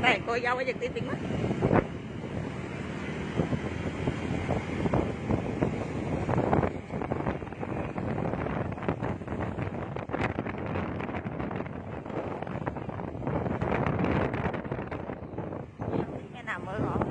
này cô dâu ở giật tiếng mất. Cái nào mới rõ.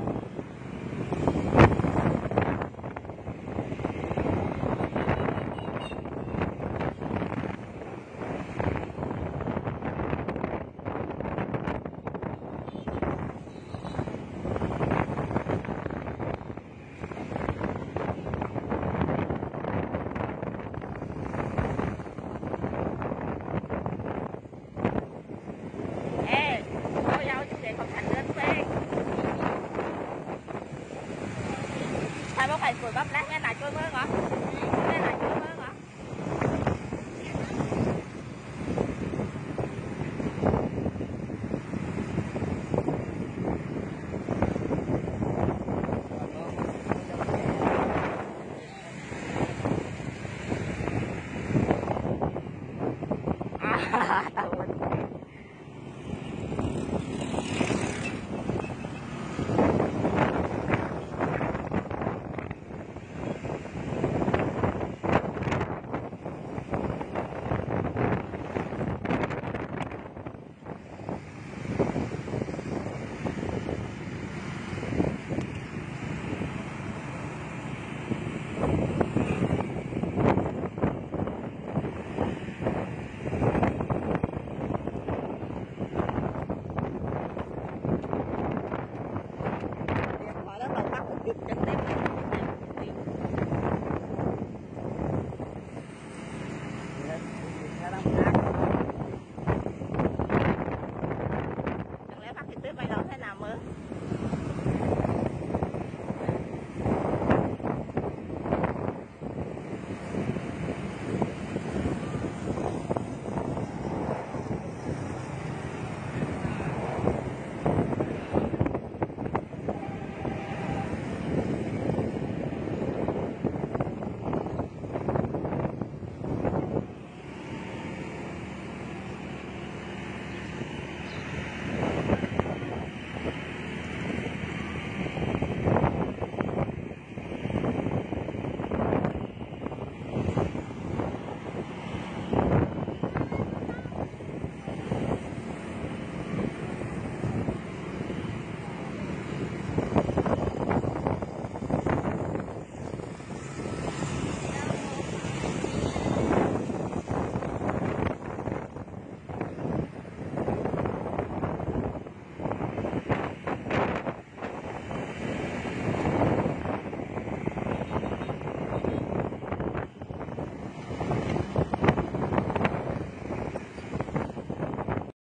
Thôi bác phải cười bắp lát cái này chơi mới ngỏ. Cái này chơi mới ngỏ. Tao quên. Chẳng lẽ bắt thì tiếp bay đâu thế nào mới